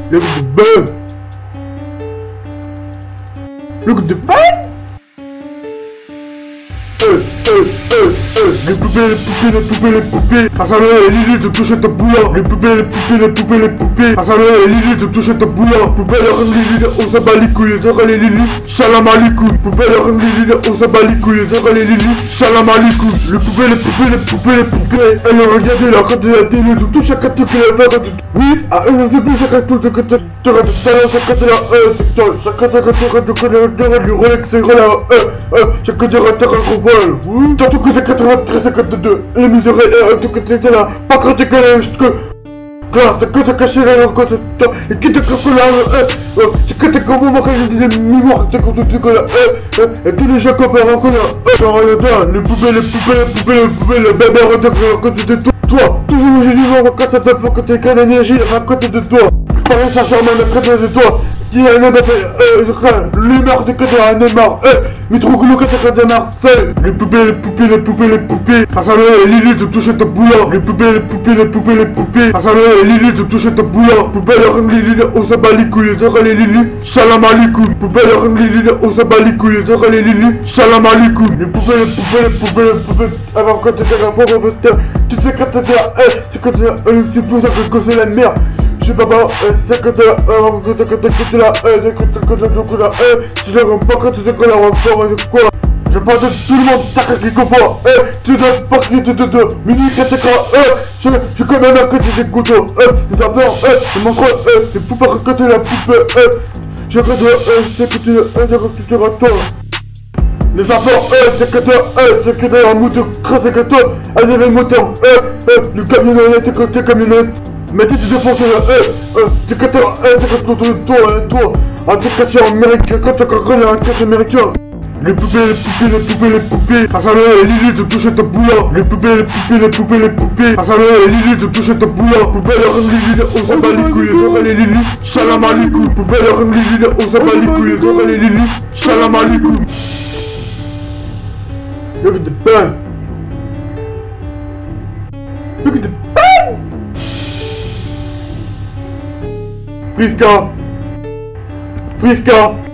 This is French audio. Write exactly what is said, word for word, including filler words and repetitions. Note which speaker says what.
Speaker 1: Look at the bird. Look at the bird. Euh, euh, euh, euh, les poupées, les poupées, les poupées, les poupées. Face à l'heure, Lily de toucher ta boulard. Les poupées, les poupées, les poupées, les poupées. Face à l'heure, Lily de toucher ta boulard. Poupée, leur Lily, on se bat les couilles, t'auras les Lily. Shalama les couilles. Poupée, leur Lily, on se bat les couilles, t'auras les Lily. Shalama les couilles. Les poupées, les poupées, les poupées, les poupées. Elle a regardé la carte de la télé, tout chacun te fait la carte. Oui, à un an de plus, chacun tout te fait la carte. Chacun te la euh, c'est toi. Chacun te la carte du Rolex, c'est la euh, euh, chacun te la carte gros vol. Oui, tantôt que t'es quatre-vingt-treize cinquante-deux, les misérables, euh, tout que t'étais là, pas quand t'es calèche, que... Grâce, que t'as caché là, quand t'es... Et qui t'es caché là, euh, euh, c'est que t'es comme vous, quand j'ai des mémoires, t'es quand t'es là, euh, euh, et tous les gens qu'on fait rencontrer, euh, genre, les poupées, les poupées, les poupées, les poupées, les bébés, à côté de toi, toi, toujours j'ai dit, quand ça te fait, quand t'es qu'à l'énergie, à côté de toi, Paris Saint-Germain, à côté de toi, qui a un Mbappé, euh, l'humeur de côté à Neymar, euh, Mitroglou quand t'es de Marseille, les poupées, les poupées, les poupées, les poupées, face à l'heure, Lily de toucher ta boulard, les poupées, les poupées, les poupées, les poupées, face à l'heure, Lily de toucher ta boulard, poupée, leur Lily, on se bat les couilles, t'auras les Lily, Shalama les couilles, poupée, leur Lily, on se bat les couilles, t'auras les Lily, Shalama les couilles, les poupées, les poupées, les poupées, les poupées, avant quand t'étais à fond, on veut tu sais quand t'étais là, eh, c'est quand t'es là, c'est pour ça que c'est la merde. Je sais pas, euh, c'est quand t'es là, euh, c'est quand t'es là, euh, c'est quand t'es là, euh, tu ne comprends pas quand tu sais qu'on a encore, quoi. Je parle de tout le monde, t'as qu'à qui comprend, eh, tu dois pas que tu te deux, mini quand t'es quand, eh, je, je connais même que tu des couteaux, eh, des affaires, eh, des monstres, eh, des poupées quand t'es la poupée, eh, je crois que, eh, c'est que tu, eh, c'est que tu te retournes. Les affaires, eh, c'est que t'es, eh, c'est que t'es un mouton, c'est que toi, elle est le moteur, eh, eh, le camionnette, c'est que t'es camionnette. Mais tu te défonces là, eh, eh, t'es que t'es, eh, c'est que toi, toi, toi, un truc caché américain, quand t'as connais un caché américain. Les poupées, les poupées, les poupées, les poupées, face à l'heure, Lily de toucher ta boulard. Les poupées, les poupées, les poupées, les poupées, face à l'heure, Lily de toucher ta boulard. Poupée, leur Lily, on s'en bat les couilles, t'auras les Lily, Shalama les couilles. Poupée, leur Lily, on s'en bat les couilles, t'auras les Lily, Shalama les couilles. Look at the pen. Look at the pen. Friska. Friska.